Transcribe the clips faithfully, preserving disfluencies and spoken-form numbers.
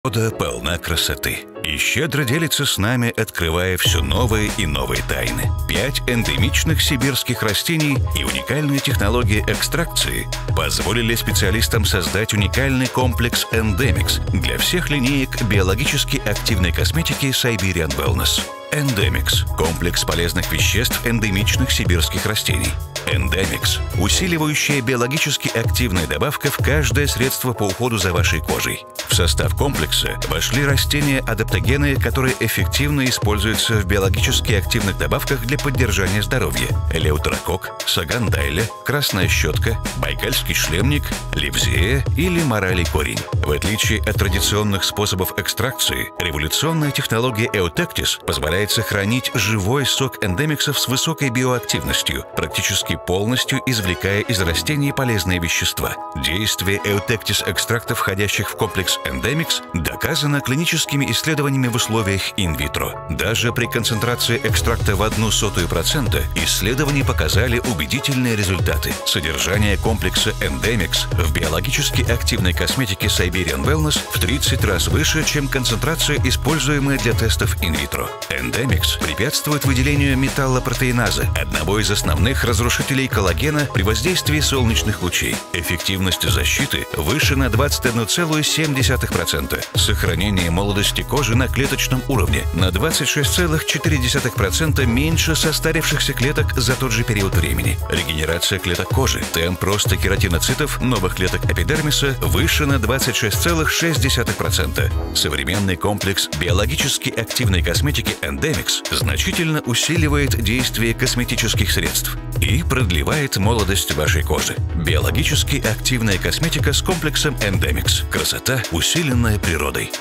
Природа полна красоты и щедро делится с нами, открывая все новые и новые тайны. Пять эндемичных сибирских растений и уникальная технология экстракции позволили специалистам создать уникальный комплекс Endemix для всех линеек биологически активной косметики Siberian Wellness. Endemix – комплекс полезных веществ эндемичных сибирских растений. Endemix – усиливающая биологически активная добавка в каждое средство по уходу за вашей кожей. В состав комплекса вошли растения-адаптогены, которые эффективно используются в биологически активных добавках для поддержания здоровья: элеутерокок, сагандайля, красная щетка, байкальский шлемник, ливзея или моралий корень. В отличие от традиционных способов экстракции, революционная технология Eutectis позволяет сохранить живой сок эндемиксов с высокой биоактивностью, практически полностью извлекая из растений полезные вещества. Действие Eutectis экстрактов, входящих в комплекс Endemix, доказано клиническими исследованиями в условиях инвитро. Даже при концентрации экстракта в одну сотую процента исследования показали убедительные результаты. Содержание комплекса Endemix в биологически активной косметике Siberian Wellness в тридцать раз выше, чем концентрация, используемая для тестов инвитро. Endemix препятствует выделению металлопротеиназы, одного из основных разрушителей коллагена при воздействии солнечных лучей. Эффективность защиты выше на двадцать одна целая семь десятых процента. Сохранение молодости кожи на клеточном уровне на двадцать шесть целых четыре десятых процента меньше состарившихся клеток за тот же период времени. Регенерация клеток кожи, темп роста кератиноцитов, новых клеток эпидермиса выше на двадцать шесть целых шесть десятых процента. Современный комплекс биологически активной косметики Endemix значительно усиливает действие косметических средств и продлевает молодость вашей кожи. Биологически активная косметика с комплексом Endemix. Красота, усиленная природой.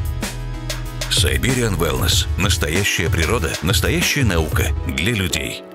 Siberian Wellness. Настоящая природа, настоящая наука для людей.